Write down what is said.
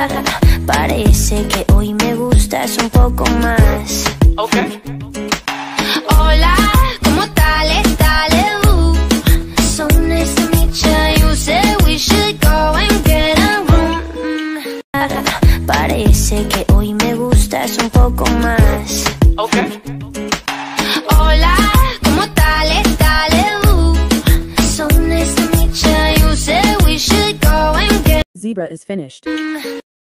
Parece que hoy me gustas un poco más. Okay. Hola, ¿cómo tal? So nice to meet you. You said we should go and get a room. Parece que hoy me gustas un poco más. Okay. Hola, ¿cómo tal? So nice to meet you. You said we should go and get. Zebra is finished.